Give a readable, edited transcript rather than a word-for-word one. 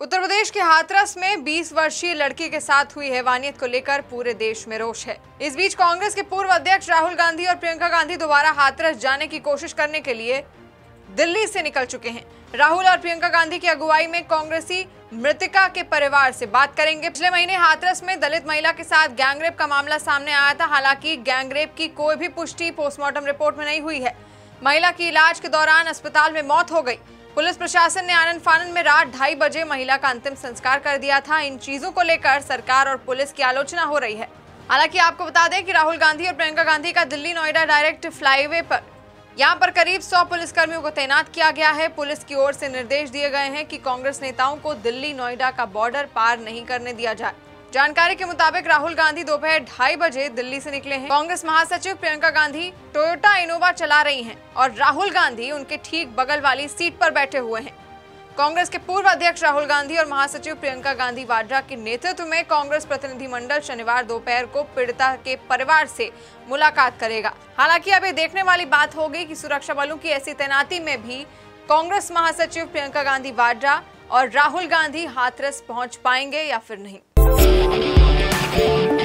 उत्तर प्रदेश के हाथरस में 20 वर्षीय लड़की के साथ हुई हैवानियत को लेकर पूरे देश में रोष है। इस बीच कांग्रेस के पूर्व अध्यक्ष राहुल गांधी और प्रियंका गांधी दोबारा हाथरस जाने की कोशिश करने के लिए दिल्ली से निकल चुके हैं। राहुल और प्रियंका गांधी की अगुवाई में कांग्रेसी मृतका के परिवार से बात करेंगे। पिछले महीने हाथरस में दलित महिला के साथ गैंगरेप का मामला सामने आया था। हालांकि गैंगरेप की कोई भी पुष्टि पोस्टमार्टम रिपोर्ट में नहीं हुई है। महिला की इलाज के दौरान अस्पताल में मौत हो गई। पुलिस प्रशासन ने आनन फानन में रात 2:30 बजे महिला का अंतिम संस्कार कर दिया था। इन चीजों को लेकर सरकार और पुलिस की आलोचना हो रही है। हालांकि आपको बता दें कि राहुल गांधी और प्रियंका गांधी का दिल्ली नोएडा डायरेक्ट फ्लाईवे पर यहां पर करीब 100 पुलिसकर्मियों को तैनात किया गया है। पुलिस की ओर से निर्देश दिए गए हैं कि कांग्रेस नेताओं को दिल्ली नोएडा का बॉर्डर पार नहीं करने दिया जाए। जानकारी के मुताबिक राहुल गांधी दोपहर 2:30 बजे दिल्ली से निकले हैं। कांग्रेस महासचिव प्रियंका गांधी टोयोटा इनोवा चला रही हैं और राहुल गांधी उनके ठीक बगल वाली सीट पर बैठे हुए हैं। कांग्रेस के पूर्व अध्यक्ष राहुल गांधी और महासचिव प्रियंका गांधी वाड्रा के नेतृत्व में कांग्रेस प्रतिनिधिमंडल शनिवार दोपहर को पीड़िता के परिवार से मुलाकात करेगा। हालांकि अब ये देखने वाली बात होगी कि सुरक्षा बलों की ऐसी तैनाती में भी कांग्रेस महासचिव प्रियंका गांधी वाड्रा और राहुल गांधी हाथरस पहुंच पाएंगे या फिर नहीं।